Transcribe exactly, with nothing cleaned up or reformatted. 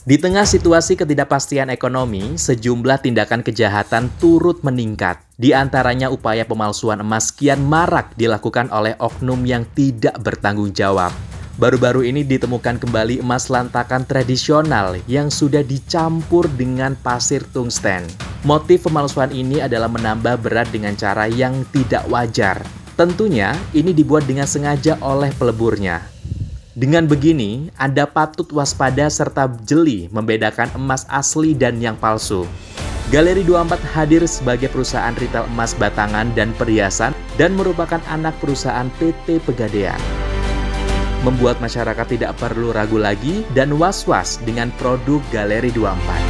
Di tengah situasi ketidakpastian ekonomi, sejumlah tindakan kejahatan turut meningkat. Di antaranya upaya pemalsuan emas kian marak dilakukan oleh oknum yang tidak bertanggung jawab. Baru-baru ini ditemukan kembali emas lantakan tradisional yang sudah dicampur dengan pasir tungsten. Motif pemalsuan ini adalah menambah berat dengan cara yang tidak wajar. Tentunya ini dibuat dengan sengaja oleh peleburnya. Dengan begini, Anda patut waspada serta jeli membedakan emas asli dan yang palsu. Galeri dua puluh empat hadir sebagai perusahaan retail emas batangan dan perhiasan dan merupakan anak perusahaan P T Pegadaian. Membuat masyarakat tidak perlu ragu lagi dan was-was dengan produk Galeri dua puluh empat.